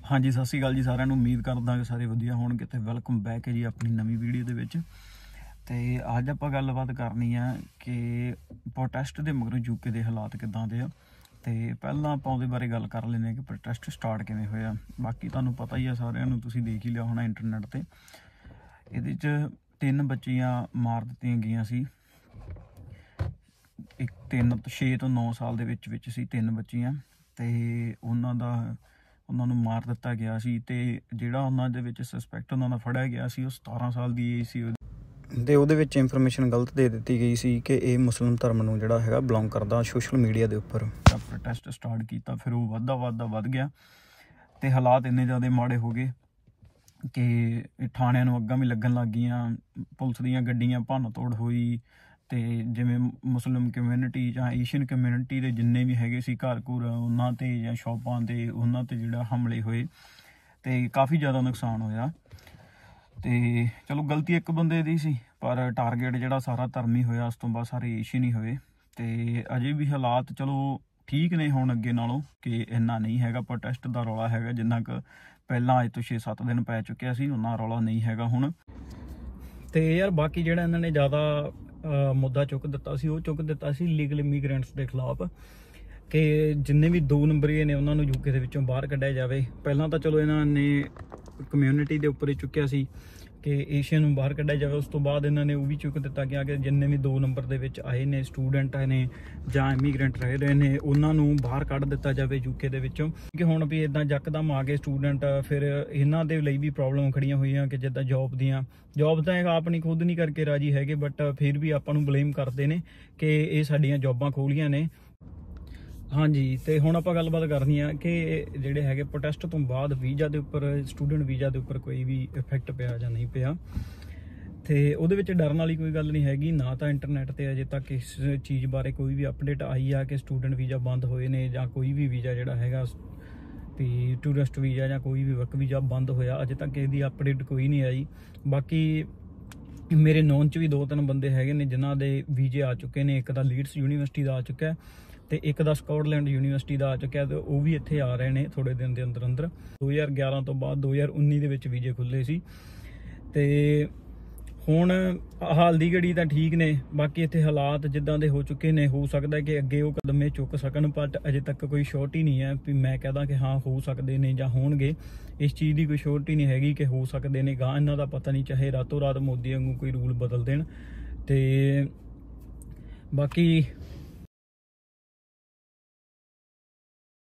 हाँ जी, सत श्री अकाल जी सारिਆਂ ਨੂੰ। उम्मीद करदा कि सारे वधिया होणगे ते वेलकम बैक है जी अपनी नवीं वीडियो दे विच। ते अज आपां गलबात करनी है कि प्रोटेस्ट दे मगरों यूके दे हालात किदां दे आ। ते पहलां आपां उहदे बारे गल कर लैंदे कि प्रोटेस्ट स्टार्ट किवें होया। बाकी तुहानूं पता ही है सारिਆਂ ਨੂੰ, तुसीं देख ही लिया होना इंटरनेट ते। इहदे च 3 बच्चियां मार दित्तियां गईयां सी। एक 6 ਤੋਂ 9 साल दे विच सी 3 बच्चियां ते ਉਹਨਾਂ ਨੂੰ ਮਾਰ ਦਿੱਤਾ ਗਿਆ ਸੀ। ਤੇ ਜਿਹੜਾ ਉਹਨਾਂ ਦੇ ਵਿੱਚ ਸਸਪੈਕਟ ਉਹਨਾਂ ਦਾ ਫੜਿਆ ਗਿਆ ਸੀ ਉਹ 17 ਸਾਲ ਦੀ ਏਜ ਸੀ ਤੇ ਉਹਦੇ ਵਿੱਚ ਇਨਫੋਰਮੇਸ਼ਨ ਗਲਤ ਦੇ ਦਿੱਤੀ ਗਈ ਸੀ ਕਿ ਇਹ ਮੁਸਲਿਮ ਧਰਮ ਨੂੰ ਜਿਹੜਾ ਹੈਗਾ ਬਿਲੋਂਗ ਕਰਦਾ। ਸੋਸ਼ਲ ਮੀਡੀਆ ਦੇ ਉੱਪਰ ਪ੍ਰੋਟੈਸਟ ਸਟਾਰਟ ਕੀਤਾ, ਫਿਰ ਉਹ ਵੱਧ ਗਿਆ ਤੇ ਹਾਲਾਤ ਇੰਨੇ ਜ਼ਿਆਦਾ ਮਾੜੇ ਹੋ ਗਏ ਕਿ ਥਾਣਿਆਂ ਨੂੰ ਅੱਗਾਂ ਵੀ ਲੱਗਣ ਲੱਗ ਗਈਆਂ। ਪੁਲਿਸ ਦੀਆਂ ਗੱਡੀਆਂ ਭੰਨ ਤੋੜ ਹੋਈ ਤੇ ਜਿਵੇਂ ਮੁਸਲਿਮ ਕਮਿਊਨਿਟੀ ਜਾਂ ਏਸ਼ੀਅਨ ਕਮਿਊਨਿਟੀ ਦੇ ਜਿੰਨੇ ਵੀ ਹੈਗੇ ਸੀ ਘਰ ਘੁਰ ਉਹਨਾਂ ਤੇ ਜਾਂ ਸ਼ੌਪਾਂ ਤੇ ਉਹਨਾਂ ਤੇ ਜਿਹੜਾ ਹਮਲੇ ਹੋਏ ਤੇ ਕਾਫੀ ਜ਼ਿਆਦਾ ਨੁਕਸਾਨ ਹੋਇਆ। ਤੇ ਚਲੋ ਗਲਤੀ ਇੱਕ ਬੰਦੇ ਦੀ ਸੀ ਪਰ ਟਾਰਗੇਟ ਜਿਹੜਾ ਸਾਰਾ ਧਰਮੀ ਹੋਇਆ, ਉਸ ਤੋਂ ਬਾਅਦ ਸਾਰੇ ਏਸ਼ੀਅਨ ਹੀ ਹੋਏ। ਤੇ ਅਜੇ ਵੀ ਹਾਲਾਤ ਚਲੋ ਠੀਕ ਨੇ ਹੁਣ ਅੱਗੇ ਨਾਲੋਂ, ਕਿ ਇੰਨਾ ਨਹੀਂ ਹੈਗਾ ਪ੍ਰੋਟੈਸਟ ਦਾ ਰੌਲਾ ਹੈਗਾ ਜਿੰਨਾ ਕੁ ਪਹਿਲਾਂ ਅੱਜ ਤੋਂ 6-7 ਦਿਨ ਪੈ ਚੁੱਕਿਆ ਸੀ, ਉਹਨਾਂ ਰੌਲਾ ਨਹੀਂ ਹੈਗਾ ਹੁਣ। ਤੇ ਯਾਰ ਬਾਕੀ ਜਿਹੜਾ ਇਹਨਾਂ ਨੇ ਜ਼ਿਆਦਾ ਮੁੱਦਾ ਚੁੱਕ ਦਿੱਤਾ ਸੀ, ਉਹ ਚੁੱਕ ਦਿੱਤਾ ਸੀ ਲੀਗਲ ਇਮੀਗ੍ਰੈਂਟਸ ਦੇ ਖਿਲਾਫ, ਕਿ ਜਿੰਨੇ ਵੀ 2 ਨੰਬਰੀ ਨੇ ਉਹਨਾਂ ਨੂੰ ਯੂਕੇ ਦੇ ਵਿੱਚੋਂ ਬਾਹਰ ਕੱਢਿਆ ਜਾਵੇ। ਪਹਿਲਾਂ ਤਾਂ ਚਲੋ ਇਹਨਾਂ ਨੇ ਕਮਿਊਨਿਟੀ ਦੇ ਉੱਪਰ ਹੀ ਚੁੱਕਿਆ ਸੀ ਕਿ ਏਸ਼ੀਅਨ ਨੂੰ ਬਾਹਰ ਕੱਢਿਆ ਜਾਵੇ। ਉਸ ਤੋਂ ਬਾਅਦ ਇਹਨਾਂ ਨੇ ਉਹ ਵੀ ਚੁੱਕ ਦਿੱਤਾ ਗਿਆ ਕਿ ਜਿੰਨੇ ਵੀ 2 ਨੰਬਰ ਦੇ ਵਿੱਚ ਆਏ ਨੇ ਸਟੂਡੈਂਟ ਨੇ ਜਾਂ ਇਮੀਗ੍ਰੈਂਟ ਰਹਿ ਰਹੇ ਨੇ ਉਹਨਾਂ ਨੂੰ ਬਾਹਰ ਕੱਢ ਦਿੱਤਾ ਜਾਵੇ ਯੂਕੇ ਦੇ ਵਿੱਚੋਂ। ਕਿ ਹੁਣ ਵੀ ਇੱਦਾਂ ਯਕਦਮ ਆ ਗਏ ਸਟੂਡੈਂਟ, ਫਿਰ ਇਹਨਾਂ ਦੇ ਲਈ ਵੀ ਪ੍ਰੋਬਲਮ ਖੜੀਆਂ ਹੋਈਆਂ ਕਿ ਜਿੱਦਾਂ ਜੋਬ ਤਾਂ ਆਪਣੀ ਖੁਦ ਨਹੀਂ ਕਰਕੇ ਰਾਜੀ ਹੈਗੇ, ਬਟ ਫਿਰ ਵੀ ਆਪਾਂ ਨੂੰ ਬਲੇਮ ਕਰਦੇ ਨੇ ਕਿ ਇਹ ਸਾਡੀਆਂ ਜੋਬਾਂ ਖੋਲੀਆਂ ਨੇ। ਹਾਂਜੀ, ਤੇ ਹੁਣ ਆਪਾਂ ਗੱਲਬਾਤ ਕਰਨੀ ਆ ਕਿ ਜਿਹੜੇ ਹੈਗੇ ਪ੍ਰੋਟੈਸਟ ਤੋਂ ਬਾਅਦ ਵੀਜ਼ਾ ਦੇ ਉੱਪਰ, ਸਟੂਡੈਂਟ ਵੀਜ਼ਾ ਦੇ ਉੱਪਰ ਕੋਈ ਵੀ ਇਫੈਕਟ ਪਿਆ ਜਾਂ ਨਹੀਂ ਪਿਆ। ਤੇ ਉਹਦੇ ਵਿੱਚ ਡਰਨ ਵਾਲੀ ਕੋਈ ਗੱਲ ਨਹੀਂ ਹੈਗੀ। ਨਾ ਤਾਂ ਇੰਟਰਨੈਟ ਤੇ ਅਜੇ ਤੱਕ ਇਸ ਚੀਜ਼ ਬਾਰੇ ਕੋਈ ਵੀ ਅਪਡੇਟ ਆਈ ਆ ਕਿ ਸਟੂਡੈਂਟ ਵੀਜ਼ਾ ਬੰਦ ਹੋਏ ਨੇ ਜਾਂ ਕੋਈ ਵੀ ਵੀਜ਼ਾ ਜਿਹੜਾ ਹੈਗਾ ਵੀ ਟੂਰਿਸਟ ਵੀਜ਼ਾ ਜਾਂ ਕੋਈ ਵੀ ਵਰਕ ਵੀਜ਼ਾ ਬੰਦ ਹੋਇਆ, ਅਜੇ ਤੱਕ ਇਹਦੀ ਅਪਡੇਟ ਕੋਈ ਨਹੀਂ ਆਈ। ਬਾਕੀ ਮੇਰੇ ਨੌਨ 'ਚ ਵੀ 2-3 ਬੰਦੇ ਹੈਗੇ ਨੇ ਜਿਨ੍ਹਾਂ ਦੇ ਵੀਜ਼ੇ ਆ ਚੁੱਕੇ ਨੇ। ਇੱਕ ਦਾ ਲੀਡਸ ਯੂਨੀਵਰਸਿਟੀ ਦਾ ਆ ਚੁੱਕਾ ਤੇ ਇੱਕ ਦਾ ਸਕਾਟਲੈਂਡ ਯੂਨੀਵਰਸਿਟੀ ਦਾ ਆ ਚੁੱਕਿਆ, ਤੇ ਉਹ ਵੀ ਇੱਥੇ ਆ ਰਹੇ ਨੇ ਥੋੜੇ ਦਿਨ ਦੇ ਅੰਦਰ। 2011 ਤੋਂ ਬਾਅਦ 2019 ਦੇ ਵਿੱਚ ਵੀਜ਼ੇ ਖੁੱਲੇ ਸੀ। ਤੇ ਹੁਣ ਹਾਲ ਦੀ ਘੜੀ ਤਾਂ ਠੀਕ ਨੇ, ਬਾਕੀ ਇੱਥੇ ਹਾਲਾਤ ਜਿੱਦਾਂ ਦੇ ਹੋ ਚੁੱਕੇ ਨੇ, ਹੋ ਸਕਦਾ ਕਿ ਅੱਗੇ ਉਹ ਕਦਮ ਇਹ ਚੁੱਕ ਸਕਣ, ਬਟ ਅਜੇ ਤੱਕ ਕੋਈ ਸ਼ੋਰਟੀ ਨਹੀਂ ਹੈ ਵੀ ਮੈਂ ਕਹਦਾ ਕਿ ਹਾਂ ਹੋ ਸਕਦੇ ਨੇ ਜਾਂ ਹੋਣਗੇ। ਇਸ ਚੀਜ਼ ਦੀ ਕੋਈ ਸ਼ੋਰਟੀ ਨਹੀਂ ਹੈਗੀ ਕਿ ਹੋ ਸਕਦੇ ਨੇ ਗਾਂ, ਇਹਨਾਂ ਦਾ ਪਤਾ ਨਹੀਂ, ਚਾਹੇ ਰਾਤੋਂ ਰਾਤ ਮੋਦੀ ਵਾਂਗੂ ਕੋਈ ਰੂਲ ਬਦਲ ਦੇਣ। ਤੇ ਬਾਕੀ